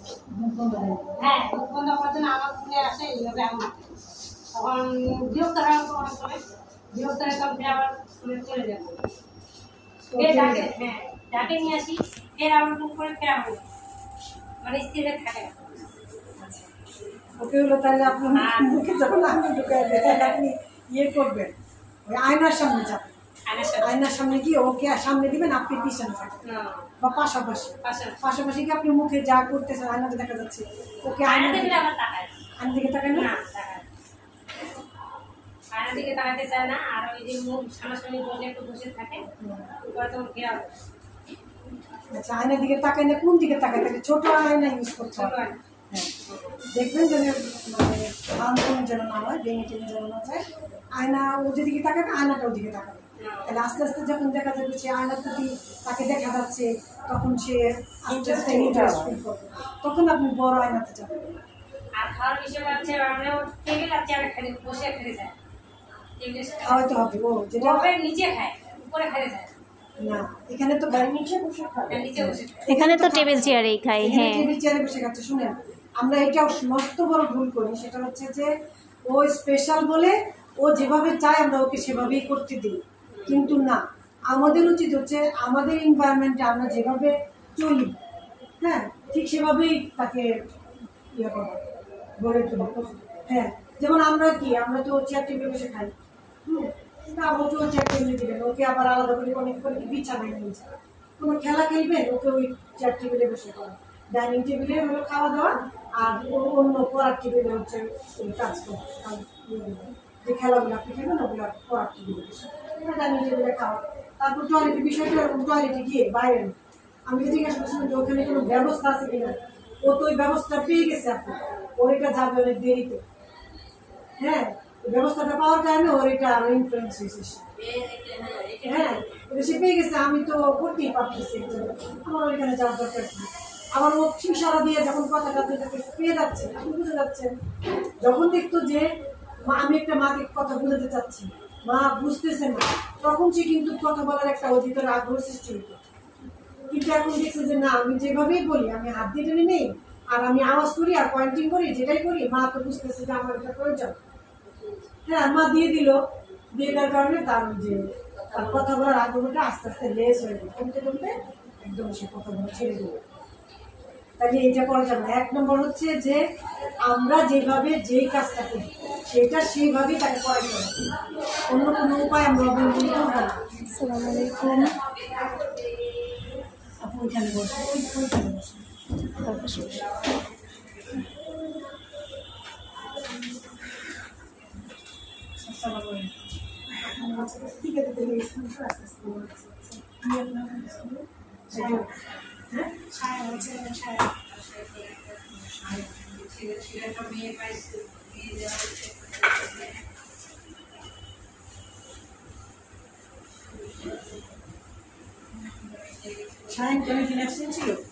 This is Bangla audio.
হ্যাঁ মুখ বন্ধ করার জন্য আমার ফোনে আসে এইভাবে আমি তখন বিরক্ত হয় অনেক সময় বিরক্ত হয় তখন আবার ফোনে চলে যাবে ডাকে হ্যাঁ ডাকে নিয়ে আসি ফের আমার মুখ করে ফের আমার মানে স্থিরে থাকে না ওকে হলো তাহলে আপনি মুখে যখন আপনি ঢুকাই দেবেন আপনি ইয়ে করবেন ওই আয়নার সামনে যাবেন আয়নার সামনে গিয়ে ওকে সামনে দিবেন আপনি পিছনে থাকবেন বা পাশাপাশি পাশাপাশি কি আপনি মুখে যা করতেছেন আয়নাতে দেখা যাচ্ছে ওকে আয়না দিকে তাকায় না আয়নার দিকে তাকাতে চায় না আর ওই যে মুখ সামনাসামনি বসে একটু বসে থাকে তখন খেয়াল আচ্ছা আয়নার দিকে তাকায় না কোন দিকে তাকায় তাকে ছোট আয়না ইউজ করতে হবে হ্যাঁ দেখবেন যেন মানে ভাঙন যেন না হয় ভেঙে টেনে যেন না যায় আয়না ও যেদিকে তাকাবে আয়নাটা ওদিকে তাকাবে তাহলে আস্তে আস্তে যখন দেখা যাবে সে আয়নার প্রতি তাকে দেখা যাচ্ছে তখন সে আস্তে আস্তে ইন্টারেস্ট ফিল করবে তখন আপনি বড় আয়নাতে যাবেন আর খাওয়ার বিষয়টা হচ্ছে টেবিল আর চেয়ারে খালি বসে খেতে যায় খাওয়াতে হবে ও যেটা নিচে খায় উপরে খেতে যায় না এখানে তো গাড়ি নিচে বসে খায় নিচে বসে এখানে তো টেবিল চেয়ারেই খাই হ্যাঁ টেবিল চেয়ারে বসে খাচ্ছে শুনেন আমরা এটাও মস্ত বড় ভুল করি সেটা হচ্ছে যে ও স্পেশাল বলে ও যেভাবে চায় আমরা ওকে সেভাবেই করতে দিই কিন্তু না আমাদের উচিত হচ্ছে আমাদের এনভায়রনমেন্টে আমরা যেভাবে চলি হ্যাঁ ঠিক সেভাবেই তাকে ইয়ে করা গড়ে তোলা হ্যাঁ যেমন আমরা কি আমরা তো চেয়ার টেবিলে বসে খাই তা ও তো চেয়ার টেবিলে দিবেন ওকে আবার আলাদা করে অনেক করে বিছানায় নিয়ে যায় কোনো খেলা খেলবেন ওকে ওই চেয়ার টেবিলে বসে করা ডাইনিং টেবিলে হলো খাওয়া দাওয়া আর অন্য পড়ার টেবিলে হচ্ছে কাজ করা যে খেলাগুলো আপনি খেলবেন ওগুলো পড়ার টেবিলে বসে ডাইনিং টেবিলে খাওয়া তারপর টয়লেটের বিষয়টা টয়লেটে গিয়ে বাইরে আমি তো জিজ্ঞাসা করছিলাম যে ওখানে কোনো ব্যবস্থা আছে কিনা ও তো ওই ব্যবস্থা পেয়ে গেছে আপনি ওর এটা যাবে অনেক দেরিতে হ্যাঁ ব্যবস্থাটা পাওয়ার কারণে ওর এটা আরো ইনফ্লুয়েন্স হয়েছে হ্যাঁ সে পেয়ে গেছে আমি তো করতেই পারতেছি আমার ওইখানে যাওয়ার দরকার কি আবার ও ইশারা দিয়ে যখন কথাটা পেয়ে যাচ্ছে আপনি বুঝে যাচ্ছেন যখন দেখতো যে আমি একটা মাকে কথা বুঝাতে চাচ্ছি মা বুঝতেছে না তখন সে কিন্তু কথা বলার একটা অধিকার আগ্রহ সৃষ্টি হতো কিন্তু এখন দেখছে যে না আমি যেভাবেই বলি আমি হাত দিয়ে টেনে নেই আর আমি আওয়াজ করি আর পয়েন্টিং করি যেটাই করি মা তো বুঝতেছে যে আমার এটা প্রয়োজন হ্যাঁ মা দিয়ে দিল দিয়ে দেওয়ার কারণে তার যে তার কথা বলার আগ্রহটা আস্তে আস্তে লেস হয়ে গেল কমতে কমতে একদম সে কথাগুলো ছেড়ে দেবে তাহলে এটা করা যাবে না 1 নম্বর হচ্ছে যে আমরা যেভাবে যেই কাজটা করি সেটা সেইভাবেই তাকে করা যাবে অন্য কোনো উপায় আমরা অবলম্বন করবো না আসসালামু আলাইকুম আপনি ওইখানে বসে ওইখানে বসে ঠিক আছে শাহিন কেন কিনে আসছেন ছিল